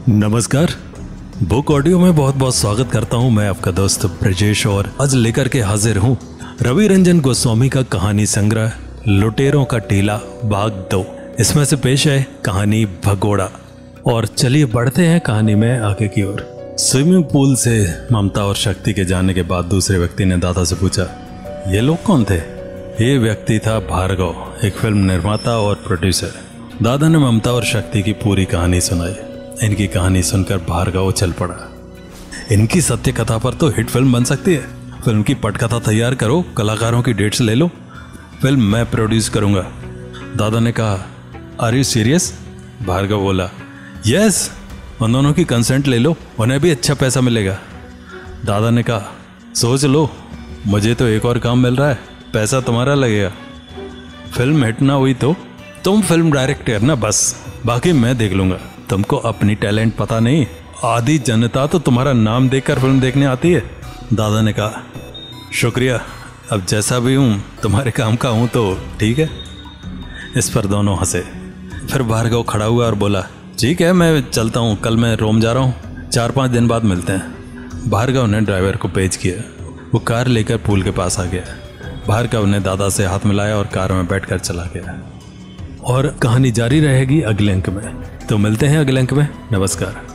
नमस्कार। Book audio में बहुत बहुत स्वागत करता हूं। मैं आपका दोस्त ब्रजेश और आज लेकर के हाजिर हूं रवि रंजन गोस्वामी का कहानी संग्रह लुटेरों का टीला भाग 2। इसमें से पेश है कहानी भगोड़ा। और चलिए बढ़ते हैं कहानी में आगे की ओर। स्विमिंग पूल से ममता और शक्ति के जाने के बाद दूसरे व्यक्ति ने दादा से पूछा, ये लोग कौन थे? ये व्यक्ति था भार्गव, एक फिल्म निर्माता और प्रोड्यूसर। दादा ने ममता और शक्ति की पूरी कहानी सुनाई। इनकी कहानी सुनकर भार्गव चल पड़ा। इनकी सत्य कथा पर तो हिट फिल्म बन सकती है। फिल्म की पटकथा तैयार करो, कलाकारों की डेट्स ले लो, फिल्म मैं प्रोड्यूस करूंगा। दादा ने कहा, आर यू सीरियस? भार्गव बोला, यस। उन दोनों की कंसेंट ले लो, उन्हें भी अच्छा पैसा मिलेगा। दादा ने कहा, सोच लो, मुझे तो एक और काम मिल रहा है, पैसा तुम्हारा लगेगा। फिल्म हिट ना हुई तो तुम फिल्म डायरेक्टर ना, बस बाकी मैं देख लूंगा। तुमको अपनी टैलेंट पता नहीं, आधी जनता तो तुम्हारा नाम देखकर फिल्म देखने आती है। दादा ने कहा, शुक्रिया, अब जैसा भी हूँ तुम्हारे काम का हूँ तो ठीक है। इस पर दोनों हंसे। फिर भार्गव खड़ा हुआ और बोला, ठीक है मैं चलता हूँ, कल मैं रोम जा रहा हूँ, 4-5 दिन बाद मिलते हैं। भार्गव ने ड्राइवर को पेश किया। वो कार लेकर पुल के पास आ गया। भार्गव ने दादा से हाथ मिलाया और कार में बैठकर चला गया। और कहानी जारी रहेगी अगले अंक में। तो मिलते हैं अगले अंक में। नमस्कार।